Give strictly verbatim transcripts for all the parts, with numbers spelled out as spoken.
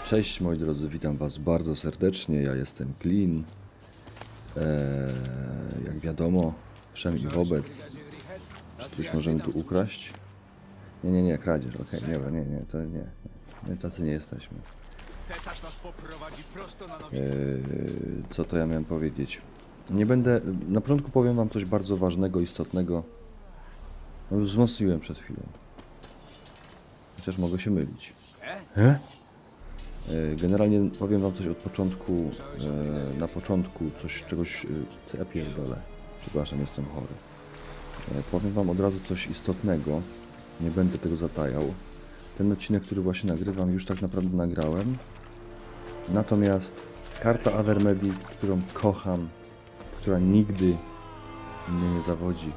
Cześć moi drodzy, witam was bardzo serdecznie, ja jestem Clean. Eee, jak wiadomo, wszem i wobec. Czy coś możemy tu ukraść? Nie, nie, nie, kradzież, okej, okay, nie, nie, nie, to nie, nie, my tacy nie jesteśmy. Eee, co to ja miałem powiedzieć? Nie będę, na początku powiem wam coś bardzo ważnego, istotnego. No, już wzmocniłem przed chwilą. Chociaż mogę się mylić. He? Generalnie powiem wam coś od początku, na początku coś, czegoś, co ja pierdolę, przepraszam, jestem chory. Powiem wam od razu coś istotnego, nie będę tego zatajał. Ten odcinek, który właśnie nagrywam, już tak naprawdę nagrałem. Natomiast karta Avermedii, którą kocham, która nigdy mnie nie zawodzi,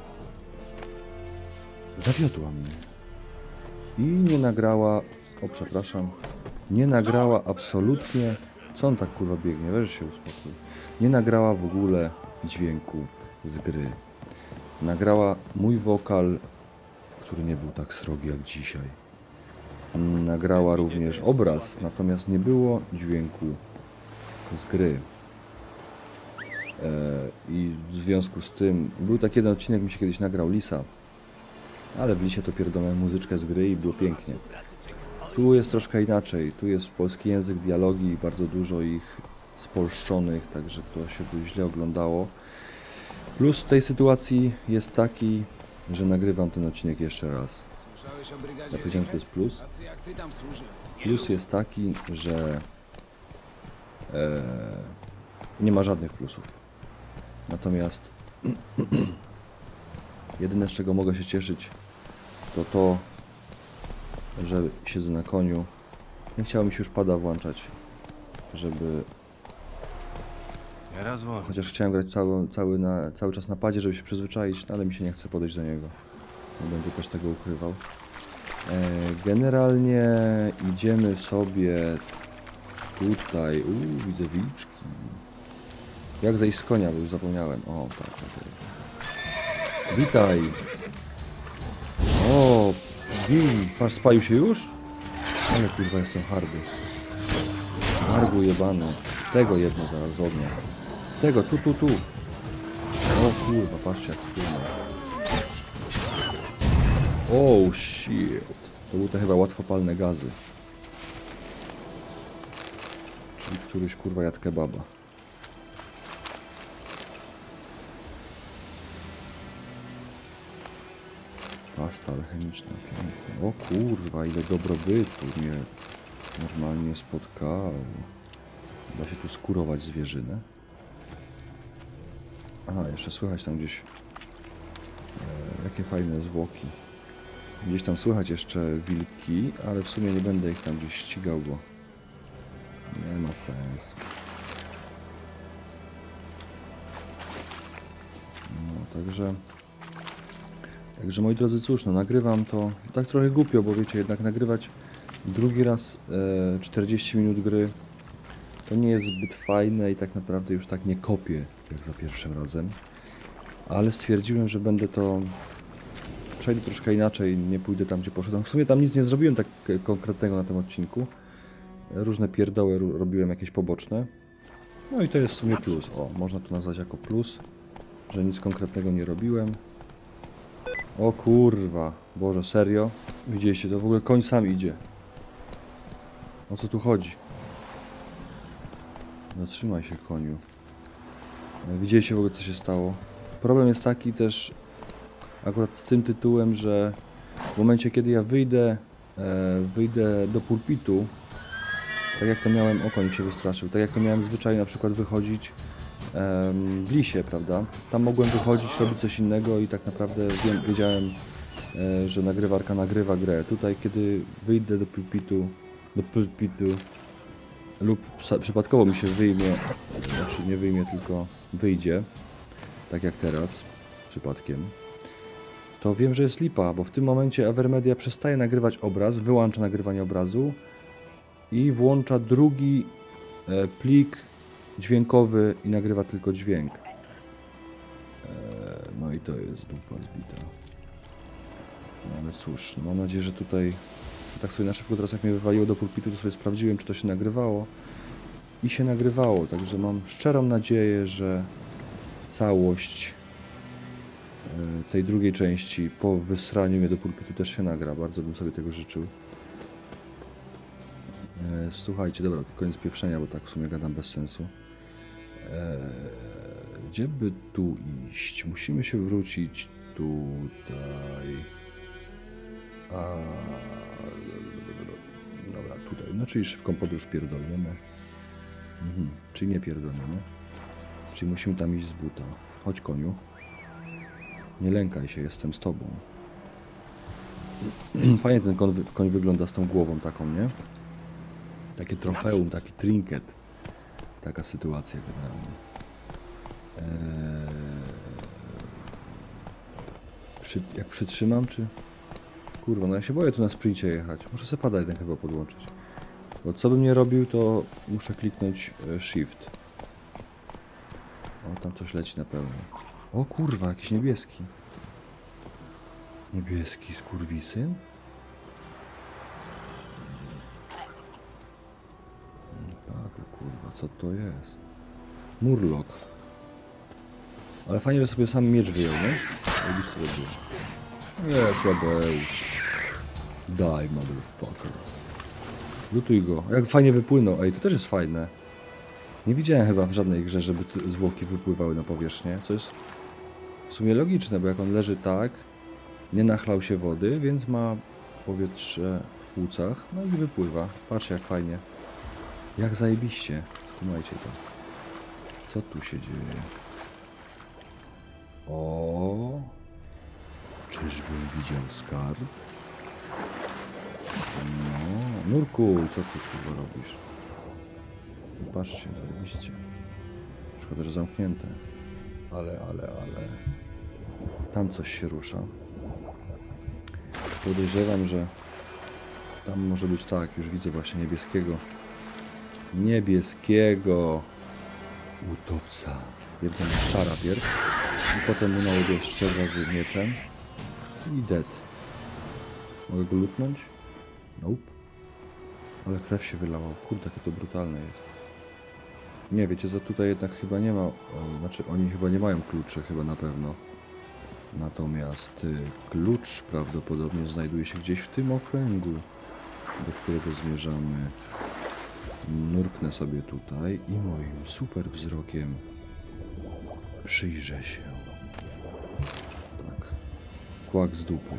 zawiodła mnie. I nie nagrała, o przepraszam, nie nagrała absolutnie, co on tak kurwa biegnie, weź się uspokój. Nie nagrała w ogóle dźwięku z gry. Nagrała mój wokal, który nie był tak srogi jak dzisiaj. Nagrała również obraz, natomiast nie było dźwięku z gry. E, I w związku z tym, był taki jeden odcinek, mi się kiedyś nagrał Lisa, ale w Lisie to pierdolę muzyczkę z gry i było pięknie. Tu jest troszkę inaczej, tu jest polski język, dialogi, bardzo dużo ich spolszczonych, także to się tu źle oglądało. Plus tej sytuacji jest taki, że nagrywam ten odcinek jeszcze raz. Ja powiedziałem, że to jest plus. Plus jest taki, że e, nie ma żadnych plusów. Natomiast jedyne, z czego mogę się cieszyć, to to, że siedzę na koniu. Nie chciało mi się już pada włączać, żeby... Chociaż chciałem grać cały, cały, na, cały czas na padzie, żeby się przyzwyczaić, no ale mi się nie chce podejść do niego. Nie będę też tego ukrywał. E, generalnie idziemy sobie tutaj. Uuu, widzę wilczki. Jak zejść z konia, bo już zapomniałem. O, tak, tak. Witaj. O, Wilk, patrz, spalił się już? Ale kurwa, jestem hardy. Hargu jebany. Tego jedno zaraz z ognia. Tego, tu, tu, tu. O kurwa, patrzcie jak spłynął. Oh shit. To były te chyba łatwopalne gazy. Czyli któryś kurwa jadł kebaba. Pasta alchemiczna, pięknie. O kurwa, ile dobrobytu mnie normalnie spotkało. Da się tu skurować zwierzynę. Aha, jeszcze słychać tam gdzieś e, jakie fajne zwłoki. Gdzieś tam słychać jeszcze wilki, ale w sumie nie będę ich tam gdzieś ścigał, bo nie ma sensu. No, także... Także moi drodzy, cóż, no nagrywam to tak trochę głupio, bo wiecie, jednak nagrywać drugi raz e, czterdzieści minut gry to nie jest zbyt fajne i tak naprawdę już tak nie kopię jak za pierwszym razem. Ale stwierdziłem, że będę to... Przejdę troszkę inaczej, nie pójdę tam, gdzie poszedłem. W sumie tam nic nie zrobiłem tak konkretnego na tym odcinku. Różne pierdoły robiłem jakieś poboczne. No i to jest w sumie plus. O, można to nazwać jako plus, że nic konkretnego nie robiłem. O kurwa, Boże, serio? Widzieliście, to w ogóle koń sam idzie. O co tu chodzi? Zatrzymaj się, koniu. Widzieliście w ogóle, co się stało? Problem jest taki też akurat z tym tytułem, że w momencie, kiedy ja wyjdę, e, wyjdę do pulpitu, tak jak to miałem, o koń się wystraszył, tak jak to miałem zwyczaj na przykład wychodzić w Lisie, prawda? Tam mogłem wychodzić, robić coś innego i tak naprawdę wiem, wiedziałem, e, że nagrywarka nagrywa grę. Tutaj, kiedy wyjdę do pulpitu, do pulpitu lub przypadkowo mi się wyjmie, znaczy nie wyjmie, tylko wyjdzie, tak jak teraz, przypadkiem, to wiem, że jest lipa, bo w tym momencie Avermedia przestaje nagrywać obraz, wyłącza nagrywanie obrazu i włącza drugi e, plik dźwiękowy i nagrywa tylko dźwięk. Eee, no i to jest dupa zbita. No ale cóż, no mam nadzieję, że tutaj Tak sobie na szybko teraz jak mnie wywaliło do pulpitu, to sobie sprawdziłem, czy to się nagrywało. I się nagrywało, także mam szczerą nadzieję, że całość tej drugiej części po wysraniu mnie do pulpitu też się nagra. Bardzo bym sobie tego życzył. Słuchajcie, dobra, to koniec pieprzenia, bo tak w sumie gadam bez sensu. Gdzie by tu iść? Musimy się wrócić tutaj. A... Dobra, tutaj. No, czyli szybką podróż pierdolniemy. Mhm. Czyli nie pierdolniemy. Czyli musimy tam iść z buta. Chodź, koniu. Nie lękaj się, jestem z tobą. Fajnie ten koń, koń wygląda z tą głową taką, nie? Takie trofeum, taki trinket. Taka sytuacja generalnie. Eee... Przy... Jak przytrzymam, czy... Kurwa, no ja się boję tu na sprincie jechać. Muszę sobie pada jeden chyba podłączyć. Bo co bym nie robił, to muszę kliknąć e, shift. O, tam coś leci na pełno. O kurwa, jakiś niebieski. Niebieski skurwisyn? Tak, kurwa, co to jest? Murloc. Ale fajnie, że sobie sam miecz wyjął, nie? Nie, słabeusz. Daj, motherfucker. Lutuj go. Jak fajnie wypłynął. Ej, to też jest fajne. Nie widziałem chyba w żadnej grze, żeby zwłoki wypływały na powierzchnię, co jest w sumie logiczne, bo jak on leży tak, nie nachlał się wody, więc ma powietrze w płucach, no i wypływa. Patrzcie, jak fajnie. Jak zajebiście. Skumajcie to. Co tu się dzieje? O, czyżbym widział skarb? No, Nurku, co ty tu robisz? Patrzcie, zajebiście. Szkoda, że zamknięte. Ale, ale, ale... Tam coś się rusza. Podejrzewam, że... Tam może być tak, już widzę właśnie niebieskiego. Niebieskiego... Utopca. Jeden szara pierw. I potem mu nałobię cztery razy mieczem. I dead. Mogę go lutnąć? Nope. Ale krew się wylała. Kurde, jakie to brutalne jest. Nie, wiecie co, tutaj jednak chyba nie ma... O, znaczy, oni chyba nie mają kluczy, chyba na pewno. Natomiast y, klucz prawdopodobnie znajduje się gdzieś w tym okręgu, do którego zmierzamy. Nurknę sobie tutaj i moim super wzrokiem przyjrzę się. Tak. Kłak z dupy.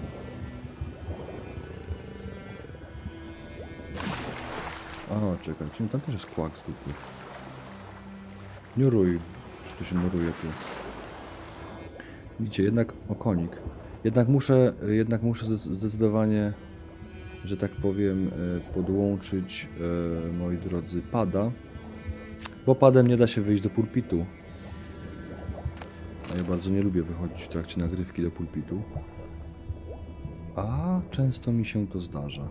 O, czekaj, czyli tam też jest kłak z dupy. Niuruj. Czy tu się nuruje tu? Widzicie, jednak okonik. Jednak muszę, jednak muszę zdecydowanie, że tak powiem, podłączyć, moi drodzy, pada. Bo padem nie da się wyjść do pulpitu. A ja bardzo nie lubię wychodzić w trakcie nagrywki do pulpitu. A często mi się to zdarza.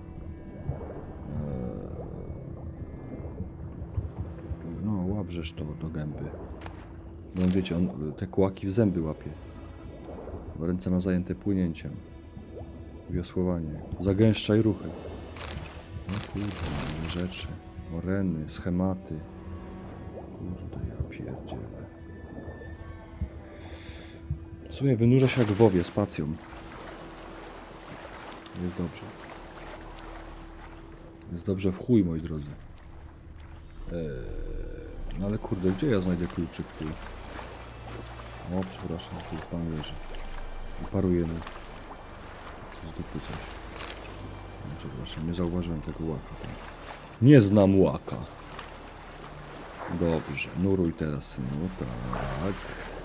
No, łabrzesz to do gęby. No wiecie, on te kłaki w zęby łapie. Bo ręce ma zajęte płynięciem. Wiosłowanie. Zagęszczaj ruchy. No kurde, rzeczy. Moreny, schematy. Kurde, ja pierdzielę. W sumie wynurza się jak w WoWie, spacją. Jest dobrze. Jest dobrze w chuj, moi drodzy. Eee, no ale kurde, gdzie ja znajdę kluczyk tu? O, przepraszam, tu pan leży. Parujemy. Z dupy coś. No, przepraszam, nie zauważyłem tego łaka. Tam. Nie znam łaka. Dobrze, nuruj teraz, synu. Tak.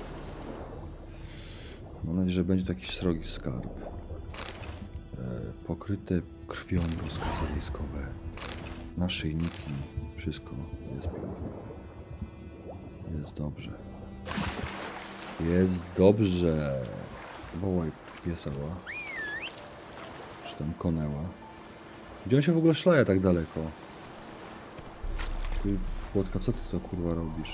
Mam nadzieję, że będzie to jakiś srogi skarb. E, pokryte krwią rozkazy wojskowe. Naszyjniki. Wszystko jest pięknie. Jest dobrze. Jest dobrze. Wołaj piesała. Czy tam konęła. Gdzie on się w ogóle szlaje tak daleko? Ty, Płotka, co ty to kurwa robisz?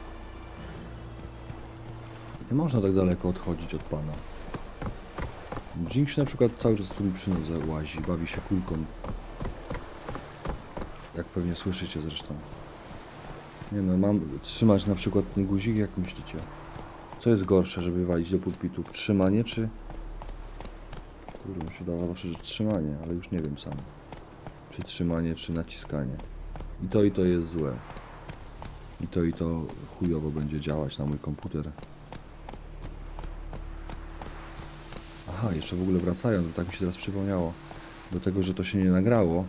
Nie można tak daleko odchodzić od pana. Jinx na przykład cały czas tu mi przy nodze łazi, bawi się kulką. Jak pewnie słyszycie zresztą. Nie no, mam trzymać na przykład ten guzik, jak myślicie? Co jest gorsze, żeby walić do pulpitu? Trzymanie czy... Kurde, mi się dało zawsze, że trzymanie, ale już nie wiem sam. Czy trzymanie, czy naciskanie. I to i to jest złe. I to i to chujowo będzie działać na mój komputer. Aha, jeszcze w ogóle wracając, bo tak mi się teraz przypomniało. Do tego, że to się nie nagrało.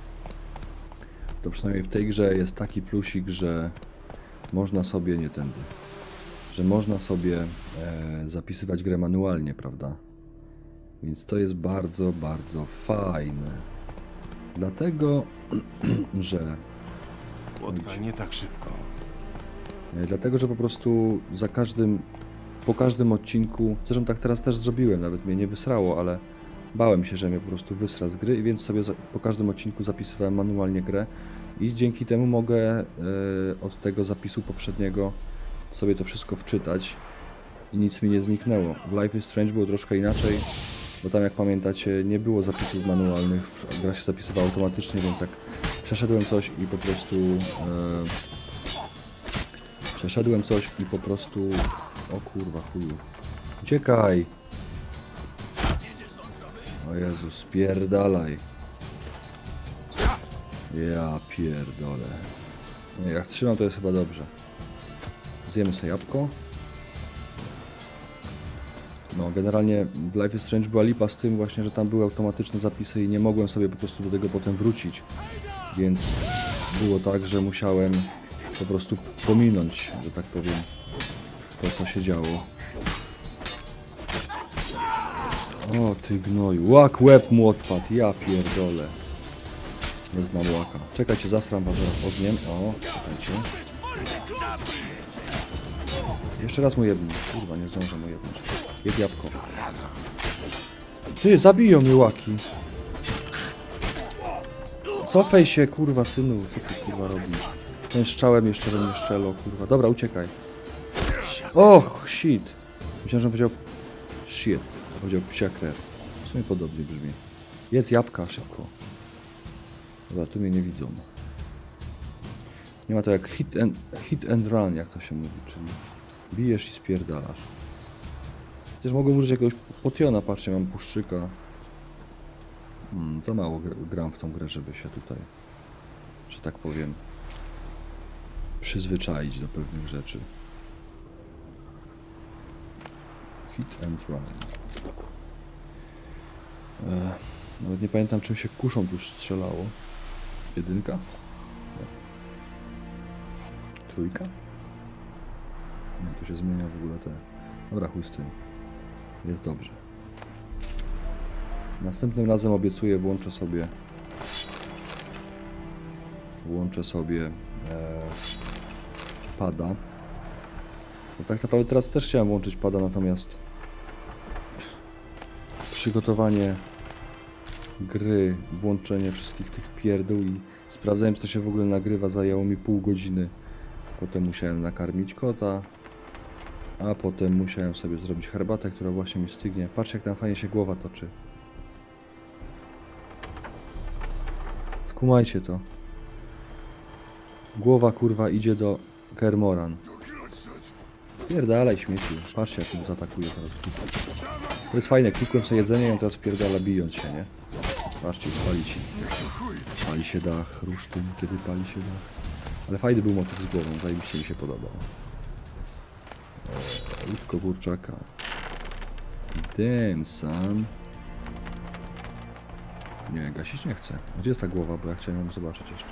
To przynajmniej w tej grze jest taki plusik, że można sobie, nie tędy, że można sobie e, zapisywać grę manualnie, prawda? Więc to jest bardzo, bardzo fajne. Dlatego, że... Łotka nie tak szybko. e, Dlatego, że po prostu za każdym, po każdym odcinku, zresztą tak teraz też zrobiłem, nawet mnie nie wysrało, ale bałem się, że mnie po prostu wysra z gry i więc sobie za, po każdym odcinku zapisywałem manualnie grę i dzięki temu mogę e, od tego zapisu poprzedniego sobie to wszystko wczytać i nic mi nie zniknęło. W Life is Strange było troszkę inaczej, bo tam jak pamiętacie nie było zapisów manualnych, gra się zapisywała automatycznie, więc jak przeszedłem coś i po prostu e, przeszedłem coś i po prostu o kurwa chuju, uciekaj! O Jezus, spierdalaj. Ja pierdolę. Nie, jak trzymam, to jest chyba dobrze. Zjemy sobie jabłko. No, generalnie w Life is Strange była lipa z tym właśnie, że tam były automatyczne zapisy i nie mogłem sobie po prostu do tego potem wrócić. Więc było tak, że musiałem po prostu pominąć, że tak powiem, to co się działo. O ty gnoju, łak łeb mu odpadł, ja pierdolę. Nie znam łaka. Czekajcie, zastram was zaraz ogniem. O, czekajcie. Jeszcze raz mu jebnę. Kurwa, nie zdążę mu jebnąć. Jeb jabłko. Ty, zabiją mnie łaki. Cofaj się, kurwa, synu. Co ty, kurwa, robisz? Ten strzałem jeszcze we mnie strzelał, kurwa. Dobra, uciekaj. Och, shit. Myślałem, że on powiedział shit. Powiedział psia krew. W sumie podobnie brzmi. Jedz jabłka, szybko. Dobra, tu mnie nie widzą. Nie ma to jak hit and, hit and run, jak to się mówi, czyli bijesz i spierdalasz. Chociaż mogę użyć jakiegoś potiona, patrzcie, mam puszczyka. Hmm, za mało gram w tą grę, żeby się tutaj, że tak powiem, przyzwyczaić do pewnych rzeczy. Hit and run. Eee, nawet nie pamiętam, czym się kuszą tu strzelało. Jedynka? Nie. Trójka? Nie, tu się zmienia w ogóle te... Dobra, chuj z tym. Jest dobrze. Następnym razem obiecuję, włączę sobie... Włączę sobie... E, pada. Bo tak naprawdę teraz też chciałem włączyć pada, natomiast... Przygotowanie gry, włączenie wszystkich tych pierdół i sprawdzałem, czy to się w ogóle nagrywa, zajęło mi pół godziny. Potem musiałem nakarmić kota, a potem musiałem sobie zrobić herbatę, która właśnie mi stygnie. Patrzcie, jak tam fajnie się głowa toczy. Skumajcie to. Głowa, kurwa, idzie do Kermoran. Pierdalaj, śmieci. Patrzcie, jak tu zaatakuje teraz. To jest fajne, klikłem sobie jedzenie i on teraz wpierdala, bijąc się, nie? Patrzcie, spali się. Pali się dach, rusztyn, kiedy pali się dach. Ale fajny był motyw z głową, zajebiście mi się podobał. Eee, łódko kurczaka. Damn, son. Nie, gasić nie chcę. Gdzie jest ta głowa, bo ja chciałem ją zobaczyć jeszcze.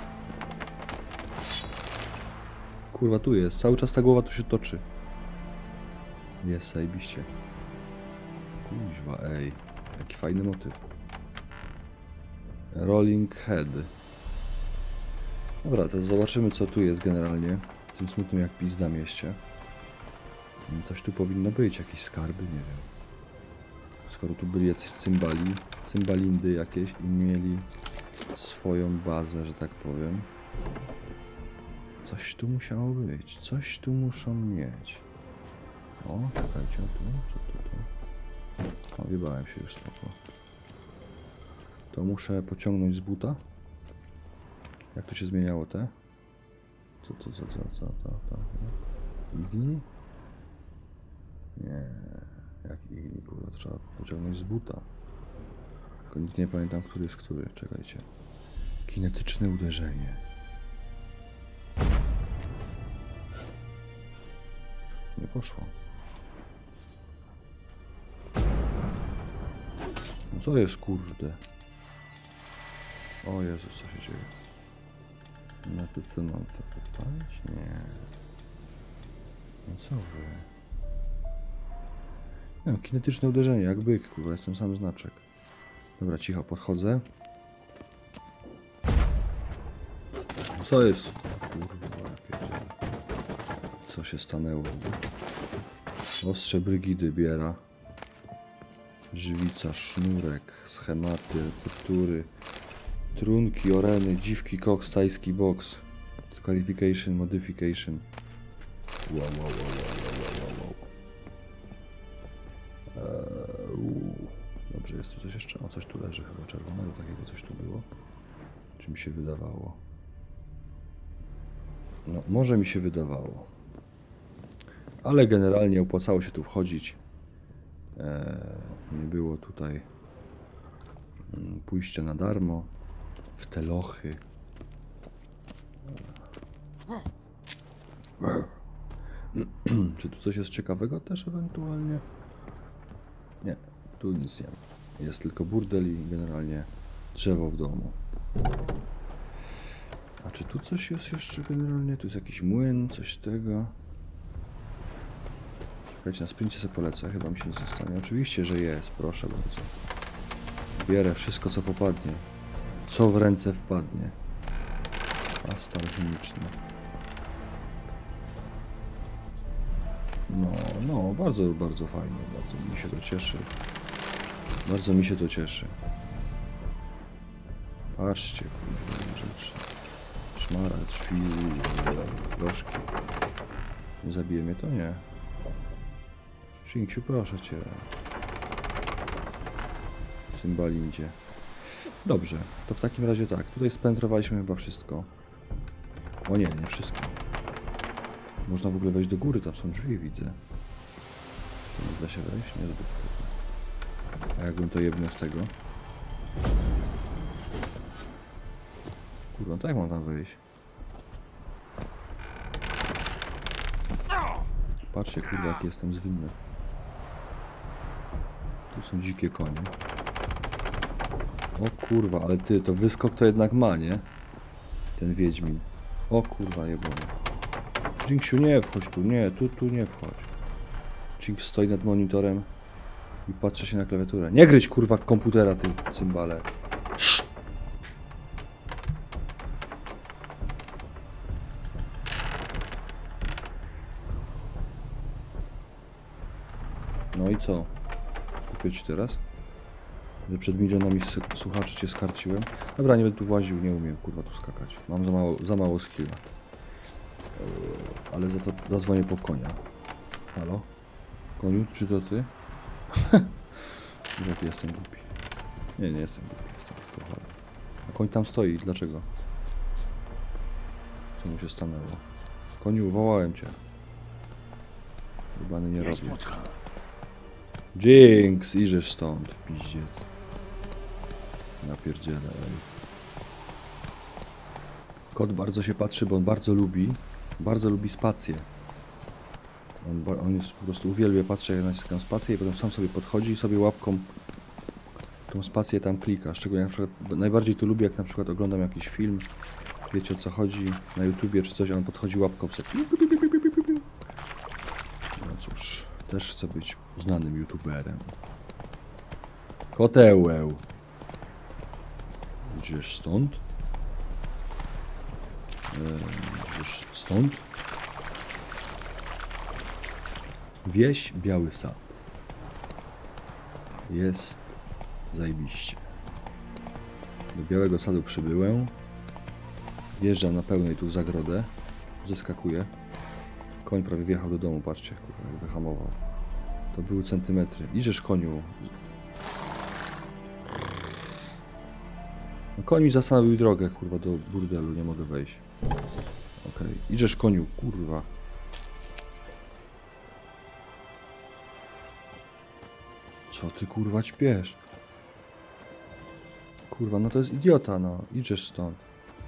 Kurwa, tu jest. Cały czas ta głowa tu się toczy. Jest, zajebiście. Kuźwa, ej. Jaki fajny motyw. Rolling head. Dobra, to zobaczymy, co tu jest generalnie. W tym smutnym jak pizda mieście. Coś tu powinno być, jakieś skarby, nie wiem. Skoro tu byli jacyś cymbali, cymbalindy jakieś i mieli swoją bazę, że tak powiem. Coś tu musiało być, coś tu muszą mieć. O, czekajcie, tu, co tu, tu. O, wjebałem się już spoko. To muszę pociągnąć z buta. Jak to się zmieniało te? Co, co, co, co, co, co, co? Igni? Nie. Jak igni, kurwa, trzeba pociągnąć z buta. Tylko nic nie pamiętam, który jest który. Czekajcie. Kinetyczne uderzenie. Nie poszło. No co jest, kurde? O Jezus, co się dzieje? Na to co mam to podpalić? Nie. No co wy? Nie no, kinetyczne uderzenie, jak byk, kurwa, jest ten sam znaczek. Dobra, cicho, podchodzę. Co jest? Kurwa, jakie... Co się stanęło? Ostrze Brygidy biera. Żywica, sznurek, schematy, receptury, trunki, oreny, dziwki, koks, tajski box, qualification, modification. Wow, wow, wow, wow, wow, wow, wow. Eee, dobrze, jest tu coś jeszcze? O, coś tu leży chyba czerwonego, takiego coś tu było. Czy mi się wydawało? No, może mi się wydawało. Ale generalnie opłacało się tu wchodzić. Eee, nie było tutaj mm, pójścia na darmo w te lochy. Czy tu coś jest ciekawego też ewentualnie? Nie, tu nic nie ma. Jest tylko burdel i generalnie drzewo w domu. A czy tu coś jest jeszcze generalnie? Tu jest jakiś młyn, coś z tego. Czekajcie, na sprincie sobie polecę, chyba mi się nic nie stanie. Oczywiście, że jest, proszę bardzo. Bierę wszystko, co popadnie. Co w ręce wpadnie. Pasta chemiczna. No, no, bardzo, bardzo fajnie. Bardzo mi się to cieszy. Bardzo mi się to cieszy. Patrzcie, kurwa, rzeczy. Szmara, drzwi, lożki. Nie zabije mnie to? Nie. Shinksiu, proszę cię. Cymbalindzie. Dobrze, to w takim razie tak. Tutaj spentrowaliśmy chyba wszystko. O nie, nie wszystko. Można w ogóle wejść do góry, tam są drzwi, widzę. Nie da się wejść? Nie zbyt. A jakbym to jebnął z tego? Kurwa, tak jak mam tam wejść? Patrzcie, kurwa, jaki jestem zwinny. Tu są dzikie konie. O kurwa, ale ty, to wyskok to jednak ma, nie? Ten wiedźmin. O kurwa, jebany. Jinxiu, nie wchodź tu, nie, tu, tu nie wchodź. Jinx stoi nad monitorem i patrzy się na klawiaturę. Nie gryź, kurwa, komputera, ty cymbale. No i co? Kupię ci teraz? Że przed milionami słuchaczy cię skarciłem. Dobra, nie będę tu właził, nie umiem, kurwa, tu skakać. Mam za mało, za mało skilla. Ale za to zadzwonię po konia. Halo? Koniu, czy to ty? Jaki jestem głupi. Nie, nie jestem głupi, jestem tylko chory. A koń tam stoi, dlaczego? Co mu się stanęło? Koniu, wołałem cię. Rybany nie robię. Jinx, idziesz stąd, w piździec. Napierdzielę, ej. Kot bardzo się patrzy, bo on bardzo lubi, bardzo lubi spację. On, on jest po prostu uwielbia, patrzy jak naciskam spację i potem sam sobie podchodzi i sobie łapką tą spację tam klika. Szczególnie na przykład, najbardziej to lubię, jak na przykład oglądam jakiś film, wiecie o co chodzi, na YouTubie czy coś, a on podchodzi łapką sobie. No cóż, też chcę być znanym YouTuberem. Kotełeł. Idziesz stąd? Idziesz stąd? Wieś Biały Sad. Jest zajebiście. Do Białego Sadu przybyłem. Wjeżdżam na pełnej tu w zagrodę. Zeskakuję. Koń prawie wjechał do domu, patrzcie, kurwa, jak wyhamował. To były centymetry. Idziesz koniu. No, koń mi zastanowił drogę, kurwa, do burdelu. Nie mogę wejść. Okej. Okay. Idziesz koniu, kurwa. Co ty, kurwa, ćpiesz? Kurwa, no to jest idiota, no. Idziesz stąd.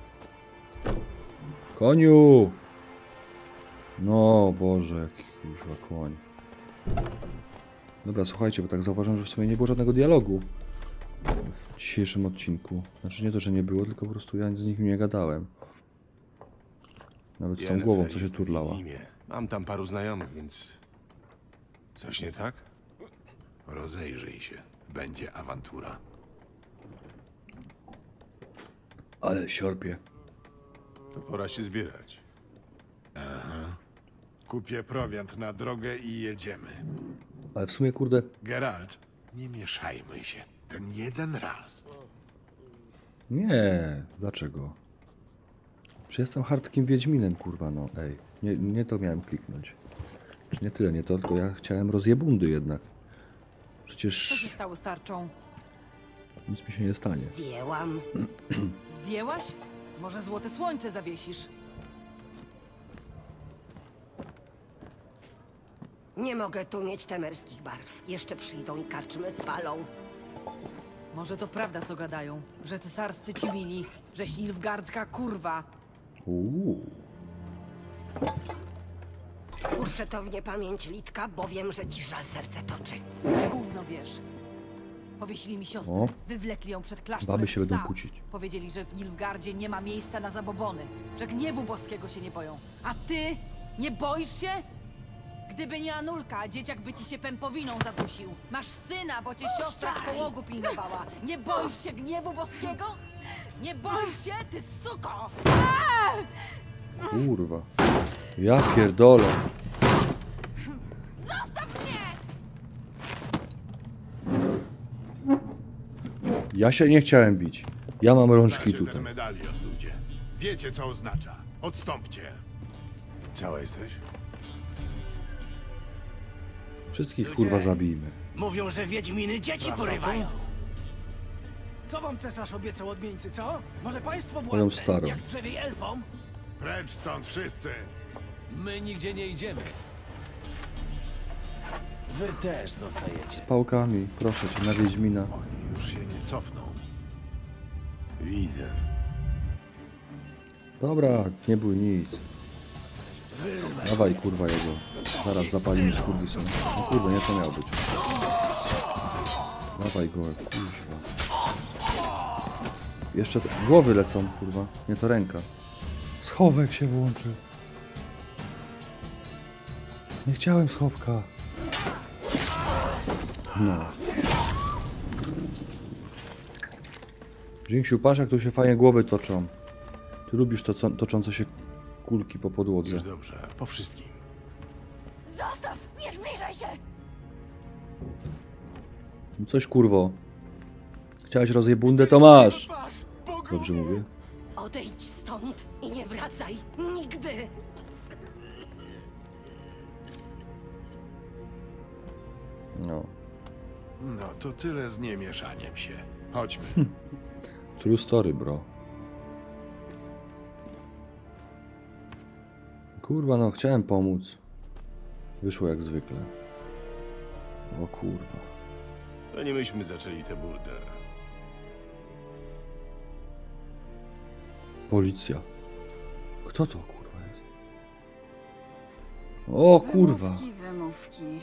Koniu! No, Boże, jaki kurwa koń. Dobra, słuchajcie, bo tak zauważam, że w sumie nie było żadnego dialogu w dzisiejszym odcinku. Znaczy nie to, że nie było, tylko po prostu ja z nich nie gadałem. Nawet z tą głową, co się turlała. Mam tam paru znajomych, więc... Coś nie tak? Rozejrzyj się. Będzie awantura. Ale siorpie. To pora się zbierać. Aha. Kupię prowiant na drogę i jedziemy. Ale w sumie, kurde... Geralt, nie mieszajmy się. Ten jeden raz. Nie, dlaczego? Czy jestem hardkim wiedźminem, kurwa, no, ej. Nie, nie to miałem kliknąć. Czy nie tyle, nie to, tylko ja chciałem rozjebundy jednak. Przecież... Co się stało z tarczą? Nic mi się nie stanie. Zdjęłam. Zdjęłaś? Może złote słońce zawiesisz? Nie mogę tu mieć temerskich barw. Jeszcze przyjdą i karczmy spalą. Może to prawda, co gadają, że cesarscy ci mili, że Nilfgaardzka kurwa. Uuu. Puszczę to w niepamięć, Litka, bo wiem, że ci żal serce toczy. Gówno wiesz. Powiesili mi siostrę, O. wywlekli ją przed klasztorem Baby się psa. będą kłócić. Powiedzieli, że w Nilfgaardzie nie ma miejsca na zabobony, że gniewu boskiego się nie boją. A ty? Nie boisz się? Gdyby nie Anulka, dzieciak by ci się pępowiną zadusił. Masz syna, bo cię siostra w połogu pilnowała. Nie boisz się gniewu boskiego? Nie boisz się, ty suko! Kurwa. Ja pierdolę. Zostaw mnie! Ja się nie chciałem bić. Ja mam rączki Znacie tutaj. ten medalion, ludzie. Wiecie, co oznacza. Odstąpcie. Cała jesteś? Wszystkich kurwa zabijmy. Mówią, że wiedźminy dzieci porywają. Co wam cesarz obiecał odmieńcy, co? Może państwo Moją własne, starą. jak drzewiej elfom? Precz stąd wszyscy. My nigdzie nie idziemy. Wy też zostajecie. Z pałkami, proszę cię, na wiedźmina. Oni już się nie cofną. Widzę. Dobra, nie bój nic. Dawaj kurwa jego. Zaraz zapalimy skurwysyn. No kurde, nie to miało być. Dawaj go, kurwa. Jeszcze te głowy lecą, kurwa. Nie to ręka. Schowek się włączył. Nie chciałem schowka. No. Jinxiu, patrz jak tu się fajnie głowy toczą. Ty lubisz to, co, toczące się kulki po podłodze. Już dobrze. Po wszystkim. Zostaw! Nie zbliżaj się! Coś kurwo. Chciałeś rozjebundę, to masz. Dobrze mówię? Odejdź stąd i nie wracaj. Nigdy! No. No to tyle z niemieszaniem się. Chodźmy. True story, bro. Kurwa, no chciałem pomóc. Wyszło jak zwykle. O kurwa. To nie myśmy zaczęli tę burdę. Policja. Kto to kurwa jest? O kurwa. Wymówki, wymówki.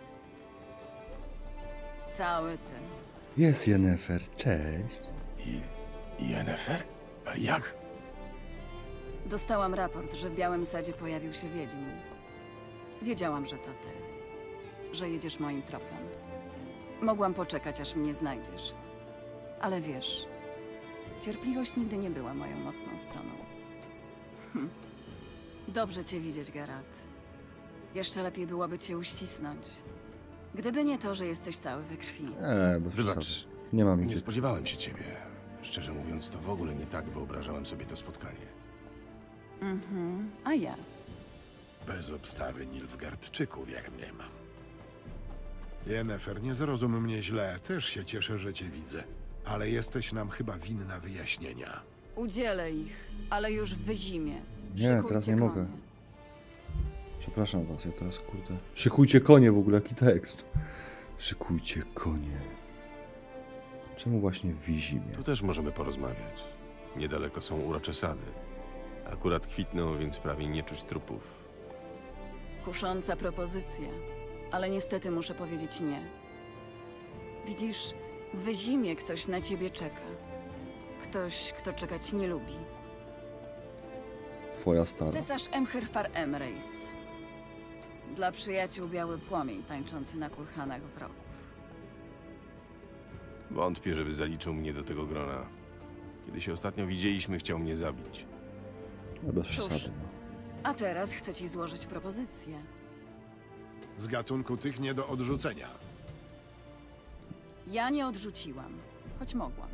Cały ten. Jest Yennefer, cześć. I... Yennefer? A jak? Dostałam raport, że w Białym Sadzie pojawił się Wiedźmin. Wiedziałam, że to ty. Że jedziesz moim tropem. Mogłam poczekać, aż mnie znajdziesz. Ale wiesz, cierpliwość nigdy nie była moją mocną stroną. Hm. Dobrze cię widzieć, Geralt. Jeszcze lepiej byłoby cię uścisnąć. Gdyby nie to, że jesteś cały we krwi. Eee, bez Wybacz. przesady. Nie mam Nie gdzie. spodziewałem się ciebie. Szczerze mówiąc, to w ogóle nie tak wyobrażałem sobie to spotkanie. Mhm. A ja? Bez obstawy Nilfgaardczyków, jak mnie mam. Yennefer, nie zrozum mnie źle. Też się cieszę, że cię widzę. Ale jesteś nam chyba winna wyjaśnienia. Udzielę ich, ale już w zimie. Nie, Szykujcie teraz nie konie. mogę. Przepraszam was, ja teraz kurde... Szykujcie konie w ogóle, jaki tekst. Szykujcie konie. Czemu właśnie w zimie? Tu też możemy porozmawiać. Niedaleko są urocze sady. Akurat kwitną, więc prawie nie czuć trupów. Kusząca propozycja, ale niestety muszę powiedzieć nie. Widzisz, w zimie ktoś na ciebie czeka. Ktoś, kto czekać nie lubi. Twoja stara. Cesarz Emhyrfar Emreis. Dla przyjaciół biały płomień tańczący na kurhanach wrogów. Wątpię, żeby zaliczył mnie do tego grona. Kiedy się ostatnio widzieliśmy, chciał mnie zabić. No bez Cóż. przesady, no. A teraz chcę ci złożyć propozycję. Z gatunku tych nie do odrzucenia. Ja nie odrzuciłam, choć mogłam.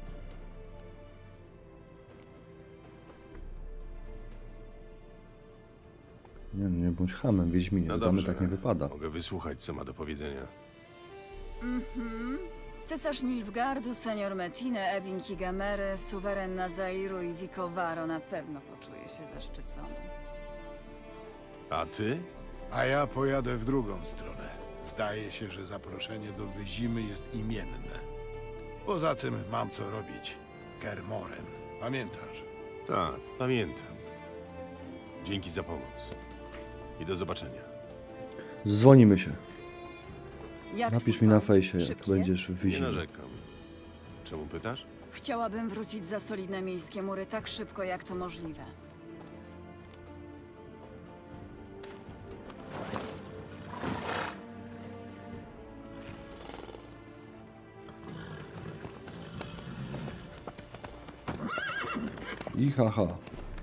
Nie, nie bądź hamem, Wiedźminie. No Damy dobrze, tak nie wypada. Mogę wysłuchać, co ma do powiedzenia. Mhm. Cesarz Nilfgaardu, senior Metine, Ebin Kigamery, suweren Nazairu i Vicovaro na pewno poczuje się zaszczycony. A ty? A ja pojadę w drugą stronę. Zdaje się, że zaproszenie do Wyzimy jest imienne. Poza tym mam co robić. Kermorem. Pamiętasz? Tak, pamiętam. Dzięki za pomoc. I do zobaczenia. Dzwonimy się. Jak Napisz twój mi na plan? fejsie, jak Szybki będziesz jest? w Nie Wiedźmie. narzekam. Czemu pytasz? Chciałabym wrócić za solidne miejskie mury tak szybko, jak to możliwe. I haha.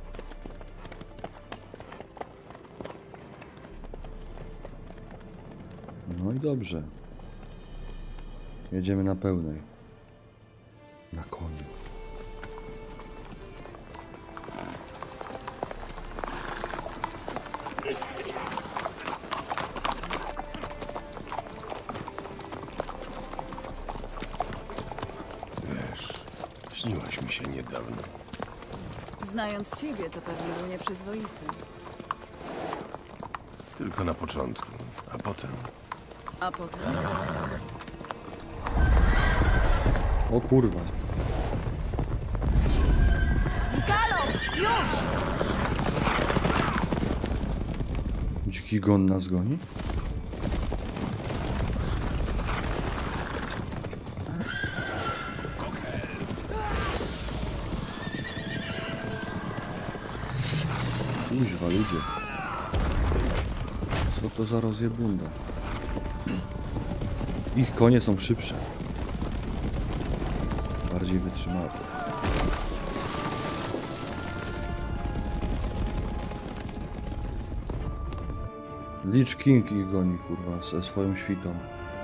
No i dobrze. Jedziemy na pełnej. Na koniu. Wiesz, śniłaś mi się niedawno. Znając ciebie, to pewnie był nieprzyzwoity. Tylko na początku, a potem... A potem... O kurwa. Dziki gon nas goni? Kuźwa, ludzie. Co to za rozjebunda? Ich konie są szybsze. Bardziej wytrzymałe. Lich King ich goni, kurwa, ze swoją świtą.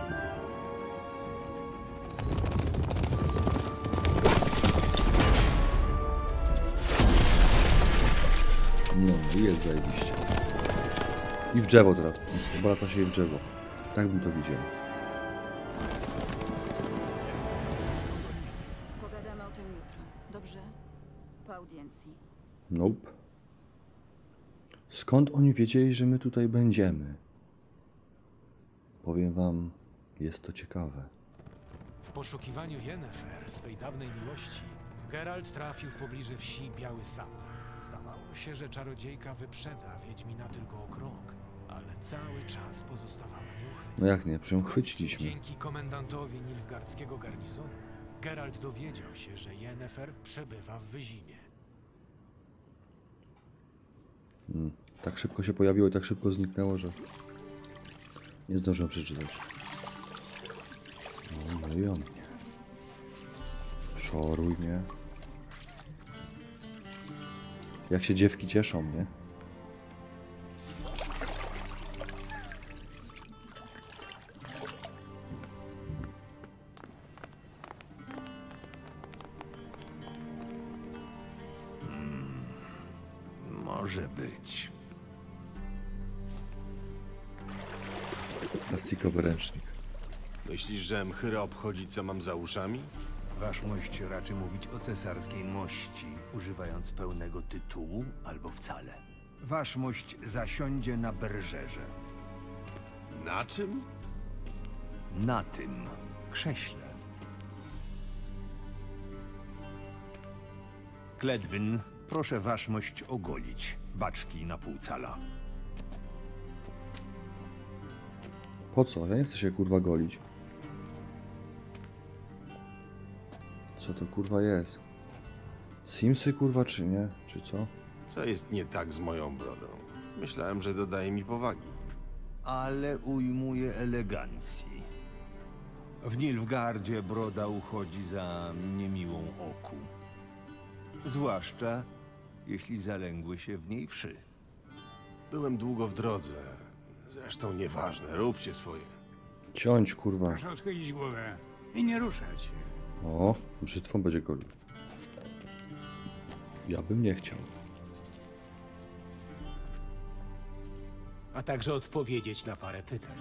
No, jest zajebiście. I w drzewo teraz. Obraca się i w drzewo. Tak bym to widział. Pogadamy o tym jutro, dobrze? Po audiencji. Nope. Skąd oni wiedzieli, że my tutaj będziemy? Powiem wam, jest to ciekawe. W poszukiwaniu Yennefer, swej dawnej miłości, Geralt trafił w pobliże wsi Biały Sad. Zdawało się, że czarodziejka wyprzedza Wiedźmina tylko o krok, ale cały czas pozostawała nieuchwytna. No jak nie, przecież ją W końcu chwyciliśmy. Dzięki komendantowi Nilfgaardzkiego garnizonu, Geralt dowiedział się, że Yennefer przebywa w Wyzimie. Hmm. Tak szybko się pojawiło i tak szybko zniknęło, że nie zdążyłem przeczytać. No, no i on. Szoruj mnie. Jak się dziewki cieszą, nie? Może być. Plastikowy ręcznik. Myślisz, że Mchyra obchodzi, co mam za uszami? Waszmość raczy mówić o cesarskiej mości, używając pełnego tytułu albo wcale. Waszmość zasiądzie na berżerze. Na czym? Na tym krześle. Kledwyn, proszę waszmość ogolić baczki na pół cala. Po co? Ja nie chcę się kurwa golić. Co to kurwa jest? Simsy kurwa czy nie? Czy co? Co jest nie tak z moją brodą? Myślałem, że dodaje mi powagi. Ale ujmuje elegancji. W Nilfgaardzie broda uchodzi za niemiłą oku. Zwłaszcza, jeśli zalęgły się w niej wszy. Byłem długo w drodze. Zresztą nieważne, róbcie swoje. Ciąć kurwa. Proszę odchylić głowę i nie ruszać się. O, brzytwą będzie golił. Ja bym nie chciał. A także odpowiedzieć na parę pytań.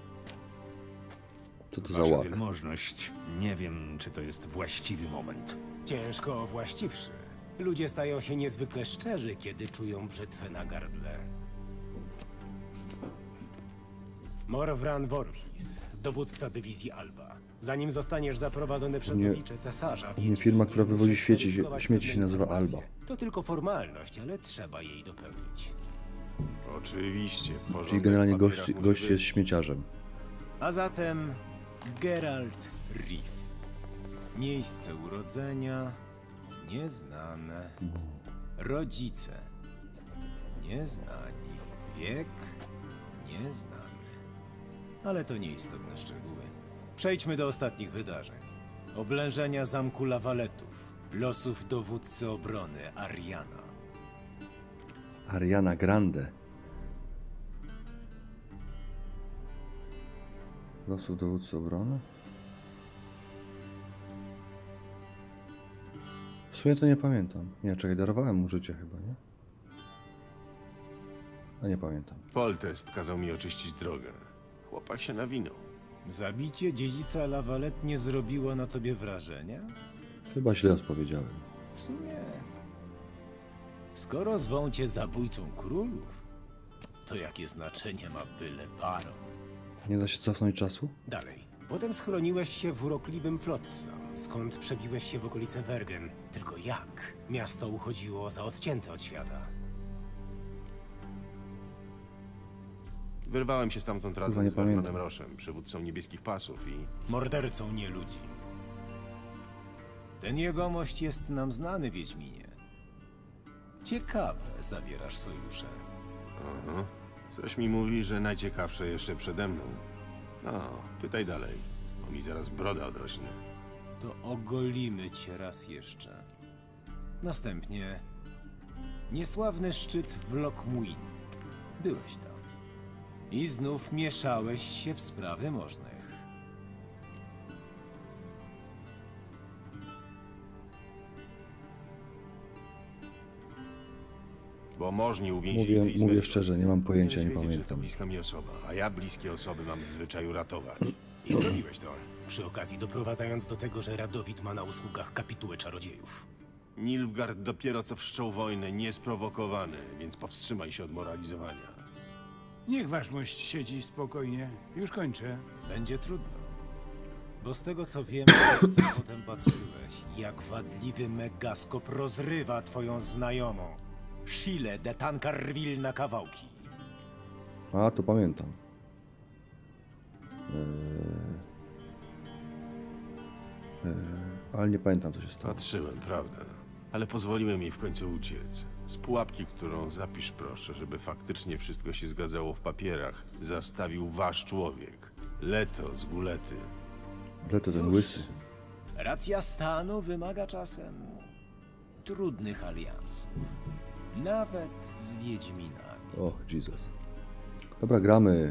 Co to za Wasza łak? wielmożność, nie wiem, czy to jest właściwy moment. Ciężko owłaściwszy. Ludzie stają się niezwykle szczerzy, kiedy czują brzytwę na gardle. Morwran Voorhis, dowódca dywizji Alba. Zanim zostaniesz zaprowadzony przed mnie- oblicze cesarza, u mnie wiedź, firma, która muszę wywozi śmieci, zweryfikować śmieci się pewne nazywa informacje. Alba. To tylko formalność, ale trzeba jej dopełnić. Oczywiście. Czyli porządek generalnie w papierach gość, musi gość być. jest śmieciarzem. A zatem Geralt Riff. Miejsce urodzenia nieznane. Rodzice nieznani. Wiek nieznany. Ale to nieistotne szczegóły. Przejdźmy do ostatnich wydarzeń. Oblężenia zamku Lawaletów. Losów dowódcy obrony Ariana. Ariana Grande. Losów dowódcy obrony? W sumie to nie pamiętam. Nie, czekaj, darowałem mu życie chyba, nie? A nie pamiętam. Poltest kazał mi oczyścić drogę. Chłopak się nawinął. Zabicie dziedzica Lawalet nie zrobiło na tobie wrażenia? Chyba źle odpowiedziałem. W sumie... Skoro zwą cię zabójcą królów, to jakie znaczenie ma byle baron? Nie da się cofnąć czasu? Dalej. Potem schroniłeś się w urokliwym Flotsam, skąd przebiłeś się w okolice Wergen. Tylko jak? Miasto uchodziło za odcięte od świata. Wyrwałem się stamtąd Kurwa, razem nie z Vernonem pamiętam. Roszem, przywódcą niebieskich pasów i... Mordercą nie ludzi. Ten jegomość jest nam znany, Wiedźminie. Ciekawe, zawierasz sojusze. Aha. Coś mi mówi, że najciekawsze jeszcze przede mną. No, pytaj dalej, bo mi zaraz broda odrośnie. To ogolimy cię raz jeszcze. Następnie niesławny szczyt w Lokmuin. Byłeś tam. I znów mieszałeś się w sprawy możnych. Bo możni uwięzili Mówię, Twisted. mówię szczerze, nie mam pojęcia, nie Powinieneś wiedzieć, że to pamiętam. bliska mi osoba, a ja bliskie osoby mam w zwyczaju ratować. I zrobiłeś to. Przy okazji doprowadzając do tego, że Radowid ma na usługach kapitułę czarodziejów. Nilfgaard dopiero co wszczął wojnę, niesprowokowany, więc powstrzymaj się od moralizowania. Niech waszmość siedzi spokojnie. Już kończę. Będzie trudno. Bo z tego co wiem, co potem patrzyłeś, jak wadliwy megaskop rozrywa twoją znajomą. Shile de Tancarville na kawałki. A, to pamiętam. Eee... Eee... Ale nie pamiętam, co się stało. Patrzyłem, prawda? Ale pozwoliłem jej w końcu uciec. Z pułapki, którą zapisz proszę, żeby faktycznie wszystko się zgadzało w papierach, zastawił wasz człowiek. Leto z Gulety. Ale to ten Cóż, łysy. Racja stanu wymaga czasem trudnych aliansów. Nawet z Wiedźminami. O, Jesus. Dobra, gramy.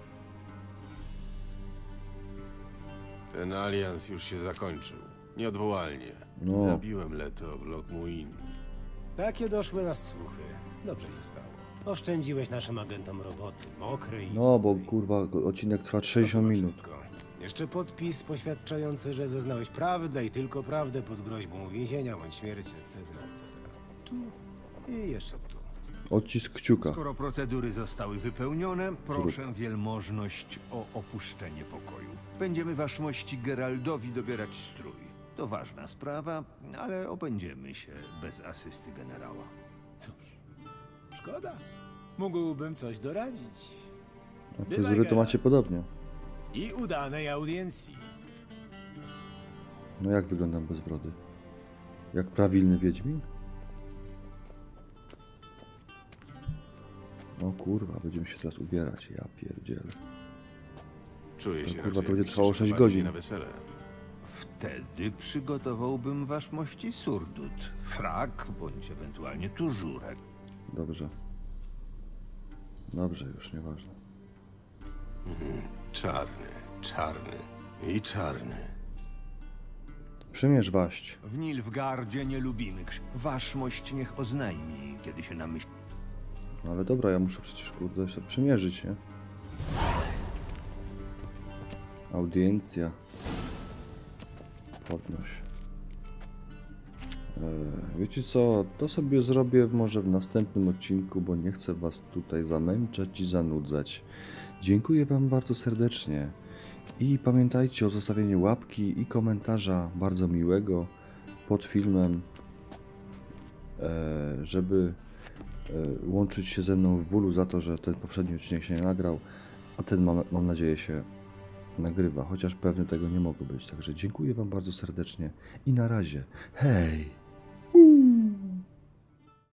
Ten alians już się zakończył. Nieodwołalnie. No. Zabiłem Leto w Lokmuin. Takie doszły nas słuchy. Dobrze się stało. Oszczędziłeś naszym agentom roboty, mokrej i No, bo trudnej. kurwa, odcinek trwa To sześćdziesiąt chyba minut. wszystko. Jeszcze podpis poświadczający, że zeznałeś prawdę i tylko prawdę pod groźbą więzienia bądź śmierci, et cetera, et cetera. Tu i jeszcze tu. Odcisk kciuka. Skoro procedury zostały wypełnione, proszę wielmożność o opuszczenie pokoju. Będziemy waszmości Geraldowi dobierać strój. To ważna sprawa, ale obędziemy się bez asysty generała. Cóż, szkoda. Mógłbym coś doradzić. A fryzury to macie podobnie. I udanej audiencji. No jak wyglądam bez brody? Jak prawilny wiedźmin? O kurwa, będziemy się teraz ubierać. Ja pierdzielę. Czuję się kurwa, raczej, to będzie jakbyście trwało sześć szykowali godzin. na wesele. Wtedy przygotowałbym waszmości surdut, frak bądź ewentualnie tużurek. Dobrze. Dobrze, już nieważne. Mhm. Czarny, czarny i czarny. Przymierz waść. W Nilfgardzie nie lubimy krz... Waszmość niech oznajmi, kiedy się namyśli. No ale dobra, ja muszę przecież kurde się przymierzyć, nie? Audiencja. Podnoś. Eee, wiecie co? To sobie zrobię może w następnym odcinku, bo nie chcę was tutaj zamęczać i zanudzać. Dziękuję wam bardzo serdecznie. I pamiętajcie o zostawieniu łapki i komentarza bardzo miłego pod filmem, eee, żeby łączyć się ze mną w bólu za to, że ten poprzedni odcinek się nie nagrał, a ten mam, mam nadzieję się nagrywa, chociaż pewny tego nie mogę być. Także dziękuję wam bardzo serdecznie i na razie. Hej!